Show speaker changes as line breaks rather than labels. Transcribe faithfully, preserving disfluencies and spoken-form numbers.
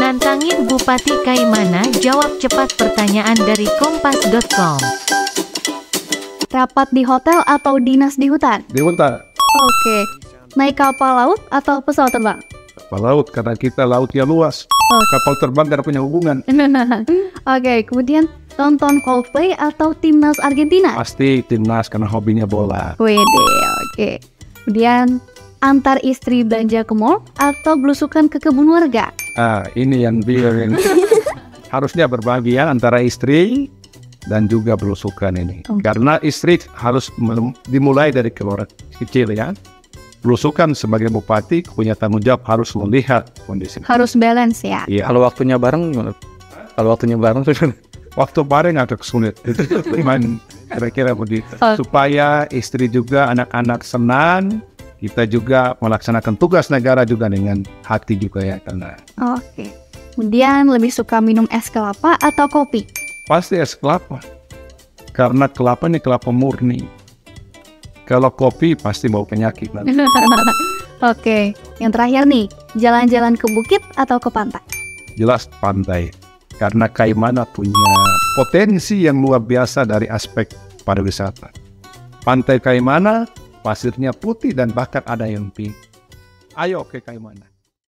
Tantangin Bupati Kaimana jawab cepat pertanyaan dari kompas titik com.
Rapat di hotel atau dinas di hutan?
Di hutan.
Oke. Naik kapal laut atau pesawat terbang?
Kapal laut, karena kita lautnya luas.
Oh.
Kapal terbang karena punya hubungan.
Oke, kemudian tonton Coldplay atau timnas Argentina?
Pasti timnas karena hobinya bola.
Wede, oke. Kemudian antar istri belanja ke mall atau belusukan ke kebun warga?
Ah, ini yang bikin harusnya berbagi ya antara istri dan juga belusukan ini.
Oh.
Karena istri harus dimulai dari keluarga kecil ya. Belusukan sebagai bupati punya tanggung jawab harus melihat kondisi.
Harus balance ya.
Iya.
Kalau waktunya bareng gimana? Kalau waktunya bareng
Waktu bareng agak sulit. Cuman kira-kira begitu.
Oh.
Supaya istri juga anak-anak senang. Kita juga melaksanakan tugas negara juga dengan hati juga ya karena.
Oke. Kemudian lebih suka minum es kelapa atau kopi?
Pasti es kelapa. Karena kelapa ini kelapa murni. Kalau kopi pasti bawa penyakit.
Oke. Yang terakhir nih, jalan-jalan ke bukit atau ke pantai?
Jelas pantai. Karena Kaimana punya potensi yang luar biasa dari aspek pariwisata. Pantai Kaimana pasirnya putih dan bahkan ada yang pink. Ayo ke Kaimana.